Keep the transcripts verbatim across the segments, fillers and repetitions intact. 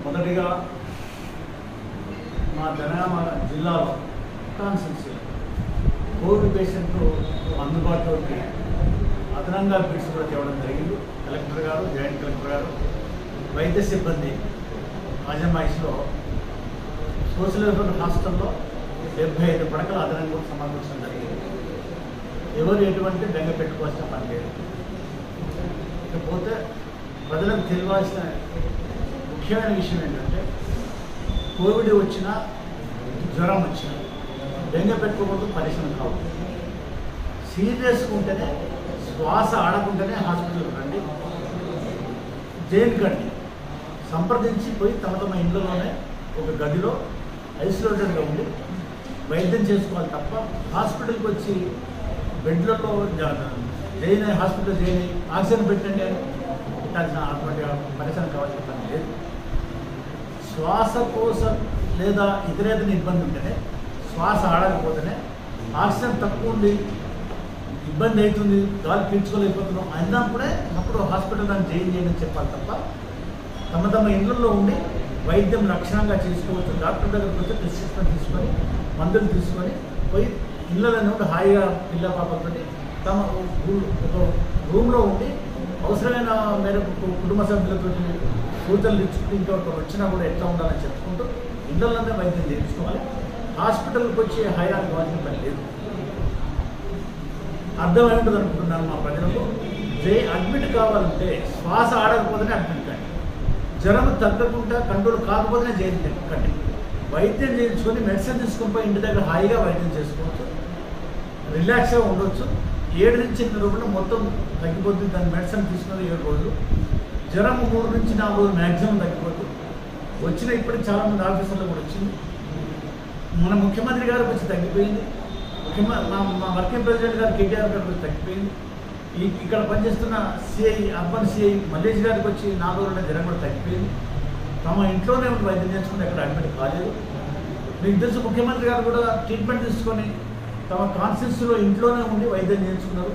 మొదటిగా మా జనగామ జిల్లాలో కాన్స్టిట్యున్సీ కోవిడ్ పేషెంట్లు అందుబాటులోకి అదనంగా బిడ్స్ కూడా తేవడం జరిగింది. కలెక్టర్ గారు, జాయింట్ కలెక్టర్ గారు, వైద్య సిబ్బంది అజమాయిషిలో సోషల్ వెల్ఫేర్ హాస్టల్లో డెబ్బై ఐదు పడకలు అదనంగా సమర్పించడం జరిగింది. ఎవరు ఎటువంటి బెంగ పెట్టుకోవాల్సిన పని లేదు. ఇకపోతే ప్రజలకు తెలియాల్సిన ముఖ్యమైన విషయం ఏంటంటే, కోవిడ్ వచ్చినా జ్వరం వచ్చినా బెంగ పెట్టుకోవద్దు, పరిశ్రమ కావద్దు. సీరియస్గా ఉంటేనే, శ్వాస ఆడకుంటేనే హాస్పిటల్కి రండి, జైలుకండి సంప్రదించి పోయి తమ తమ ఇంట్లోనే ఒక గదిలో ఐసోలేటెడ్గా ఉండి వైద్యం చేసుకోవాలి తప్ప హాస్పిటల్కి వచ్చి బెడ్లలో జైన్ హాస్పిటల్ జైన్ ఆక్సిజన్ పెట్టండి అని పెట్టాల్సిన అటువంటి పరిశ్రమ కావాల్సిన పని లేదు. శ్వాసకోశ లేదా ఇతరేతర ఇబ్బంది ఉంటేనే, శ్వాస ఆడకపోతేనే, ఆక్సిజన్ తక్కువ ఉంది, ఇబ్బంది అవుతుంది, గాలి పీల్చుకోలేకపోతున్నాం అన్నప్పుడే అప్పుడు హాస్పిటల్ దాన్ని జైన్ చేయని చెప్పాలి తప్ప తమ తమ ఇళ్లలో ఉండి వైద్యం లక్షణంగా చేసుకోవచ్చు. డాక్టర్ దగ్గరకు వచ్చి ప్రిస్క్రిప్షన్ తీసుకొని మందులు తీసుకొని పోయి ఇళ్ళలో నుండి హాయిగా పిల్ల పాపలతో తమ ఒక రూమ్లో ఉండి అవసరమైన మేరకు కుటుంబ సభ్యులతో సూచనలు ఇచ్చుకుంటూ ఇంకొకరు వచ్చినా కూడా ఎట్లా ఉండాలని చెప్పుకుంటూ ఇళ్ళలోనే వైద్యం చేయించుకోవాలి. హాస్పిటల్కి వచ్చి హైరాన్ కావాల్సిన పని లేదు. అర్థమై ఉంటుంది అనుకుంటున్నాను మా ప్రజలకు. జై అడ్మిట్ కావాలంటే శ్వాస ఆడకపోతేనే అడ్మిట్ కండి, జ్వరం తగ్గకుండా కంట్రోల్ కాకపోతేనే జైలు కండి. వైద్యం చేయించుకొని మెడిసిన్ తీసుకొని పోయి ఇంటి దగ్గర హాయిగా వైద్యం చేసుకోవచ్చు, రిలాక్స్గా ఉండొచ్చు. ఏడు నుంచి ఎనిమిది రోజులు మొత్తం తగ్గిపోతుంది. దాని మెడిసిన్ తీసుకుని ఏడు రోజులు, జ్వరం మూడు నుంచి నాలుగు రోజులు మ్యాక్సిమం తగ్గిపోతుంది. వచ్చిన ఇప్పటికి చాలామంది ఆఫీసర్లు కూడా వచ్చింది. మన ముఖ్యమంత్రి గారికి వచ్చి తగ్గిపోయింది. ముఖ్యమంత్రి మా మా వర్కింగ్ ప్రెసిడెంట్ గారు కేటీఆర్ గారికి వచ్చి తగ్గిపోయింది. ఈ ఇక్కడ పనిచేస్తున్న సిఐ అర్బన్ సిఐ మల్లేష్ గారికి వచ్చి నాలుగు రోజుల జ్వరం కూడా తగ్గిపోయింది. తమ ఇంట్లోనే వైద్యం చేసుకుని ఎక్కడ అడ్మిట్ కాలేదు. మీకు తెలుసు, ముఖ్యమంత్రి గారు కూడా ట్రీట్మెంట్ తీసుకొని తమ కాన్స్టిట్యున్సీలో ఇంట్లోనే ఉండి వైద్యం చేయించుకున్నారు.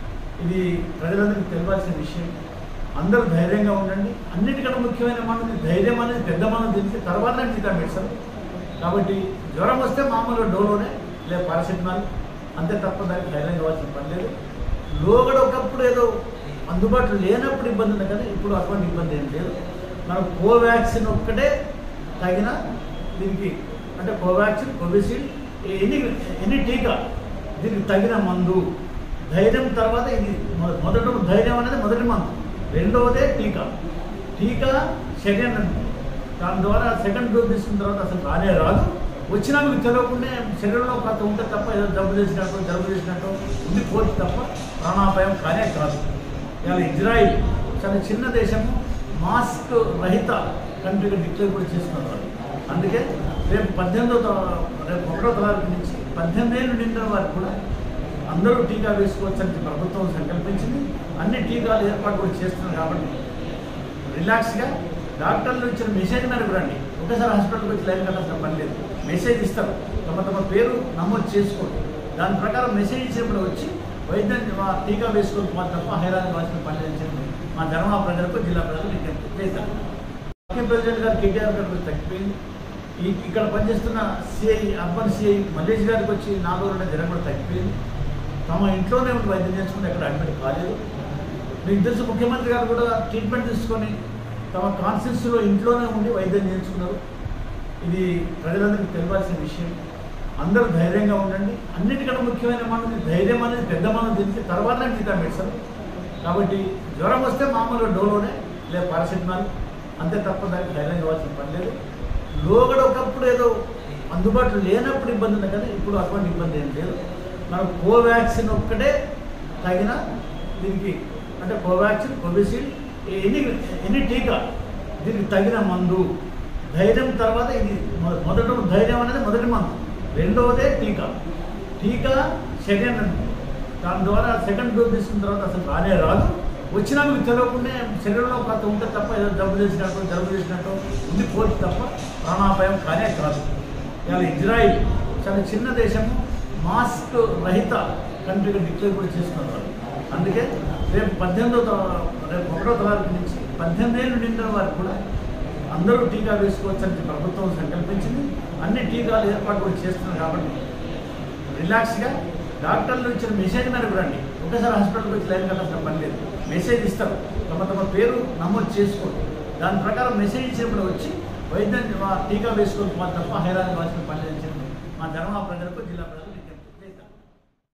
ఇది ప్రజలందరికీ తెలియాల్సిన విషయం. అందరూ ధైర్యంగా ఉండండి. అన్నిటికన్నా ముఖ్యమైన మనది ధైర్యం అనేది పెద్ద మనం తెలిసి తర్వాత మిగతా మెడిసిన్. కాబట్టి జ్వరం వస్తే మామూలుగా డోలోనే లేదా పారాసిటమాల్ అంతే తప్ప దానికి ధైర్యం కావాల్సిన పని లేదు. లోగడ ఒకప్పుడు ఏదో అందుబాటులో లేనప్పుడు ఇబ్బంది ఉంది, కానీ ఇప్పుడు అటువంటి ఇబ్బంది ఏం లేదు. మనం కోవాక్సిన్ ఒక్కటే తగిన దీనికి, అంటే కోవాక్సిన్, కోవిషీల్డ్, ఎన్ని ఎన్ని టీకా దీనికి తగిన మందు. ధైర్యం తర్వాత ఇది మొదటి ధైర్యం అనేది మొదటి మందు, రెండవదే టీకా. టీకా సెకండ్, దాని ద్వారా సెకండ్ డోస్ తీసుకున్న తర్వాత అసలు రానే రాదు. వచ్చినా మీకు తెలియకుండా శరీరంలో కొంత ఉంటే తప్ప ఏదో జబ్బు చేసినట్టు జబ్బు చేసినట్టు ఉండిపోతుంది తప్ప ప్రాణాపాయం కానే కాదు. ఇవాళ ఇజ్రాయిల్ చాలా చిన్న దేశము, మాస్క్ రహిత కంట్రీగా డిక్లేర్ కూడా చేసుకున్నారు. అందుకే రేపు పద్దెనిమిదో రేపు ఒకటో తారీఖు నుంచి పద్దెనిమిది ఏళ్ళు నిండిన వారికి కూడా అందరూ టీకా వేసుకోవచ్చని ప్రభుత్వం సంకల్పించింది. అన్ని టీకాలు ఏర్పాటు కూడా చేస్తున్నారు. కాబట్టి రిలాక్స్గా డాక్టర్లు ఇచ్చిన మెసేజ్ మేరకు రండి. ఒకసారి హాస్పిటల్కి వచ్చి లైన్ కట్టాల్సిన పని లేదు. మెసేజ్ ఇస్తారు, తమ తమ పేరు నమోదు చేసుకోండి. దాని ప్రకారం మెసేజ్ ఇచ్చినప్పుడు వచ్చి వైద్యం టీకా వేసుకొని పోవాలి తప్ప హైరాన్ కావాల్సిన పని లేదని చెప్పి మా ధర్మా ప్రజలకు, జిల్లా ప్రజలకు విజ్ఞప్తి చేశారు. వర్కింగ్ ప్రెసిడెంట్ గారు కేటీఆర్ గారికి తగ్గిపోయింది. ఈ ఇక్కడ పనిచేస్తున్న సిఐ అర్బన్ సిఐ మల్లేష్ గారికి వచ్చి నాలుగు రోజుల జ్వరం కూడా తగ్గిపోయింది. తమ ఇంట్లోనే ఉండి వైద్యం చేసుకుంటే ఎక్కడ అడ్మిట్ కాలేదు. మీకు తెలుసు, ముఖ్యమంత్రి గారు కూడా ట్రీట్మెంట్ తీసుకొని తమ కాన్స్టిట్యున్సీలో ఇంట్లోనే ఉండి వైద్యం చేయించుకున్నారు. ఇది ప్రజలందరికీ తెలియాల్సిన విషయం. అందరూ ధైర్యంగా ఉండండి. అన్నిటికన్నా ముఖ్యమైన మనది ధైర్యం అనేది పెద్ద మనం తెలిసి తర్వాత మిగతా మెడిసిన్. కాబట్టి జ్వరం వస్తే మామూలుగా డోలోనే లేదా పారాసిటమాల్ అంతే తప్ప దానికి ధైర్యం కావాల్సిన పని లేదు. లోగడ ఒకప్పుడు ఏదో అందుబాటులో లేనప్పుడు ఇబ్బంది ఉంది, కానీ ఇప్పుడు అటువంటి ఇబ్బంది ఏం లేదు. మనం కోవాక్సిన్ ఒక్కటే తగిన దీనికి, అంటే కోవాక్సిన్, కోవిషీల్డ్, ఎన్ని ఎన్ని టీకా దీనికి తగిన మందు. ధైర్యం తర్వాత ఇది మొదటి ధైర్యం అనేది మొదటి మందు, రెండవదే టీకా. టీకా సెకండ్, దాని ద్వారా సెకండ్ డోస్ తీసుకున్న తర్వాత అసలు రానే రాదు. వచ్చినా మీకు తెలియకుండా శరీరంలో కొంత ఉంటే తప్ప ఏదో జబ్బు చేసినట్టు జబ్బు చేసినట్టు ఉండిపోతుంది తప్ప ప్రాణాపాయం కానే కాదు. ఇవాళ ఇజ్రాయిల్ చాలా చిన్న దేశము, మాస్క్ రహిత కంట్రీగా డిక్లేర్ కూడా చేసుకున్నారు. అందుకే రేపు పద్దెనిమిదో రేపు ఒకటో తారీఖు నుంచి పద్దెనిమిది ఏళ్ళు నిండిన వారికి కూడా అందరూ టీకా వేసుకోవచ్చని ప్రభుత్వం సంకల్పించింది. అన్ని టీకాలు ఏర్పాటు కూడా చేస్తున్నారు. కాబట్టి రిలాక్స్గా డాక్టర్లు ఇచ్చిన మెసేజ్ మీద కూడా అండి, ఒకసారి హాస్పిటల్కి వచ్చి లైన్ కట్టాల్సిన పని లేదు. మెసేజ్ ఇస్తారు, తమ తమ పేరు నమోదు చేసుకోండి. దాని ప్రకారం మెసేజ్ ఇచ్చినప్పుడు వచ్చి వైద్యం టీకా వేసుకోవాలి తప్ప హైరాణ కావాల్సిన పని లేదు. మా ధర్మ ప్రజలకు జిల్లా ప్రజలకు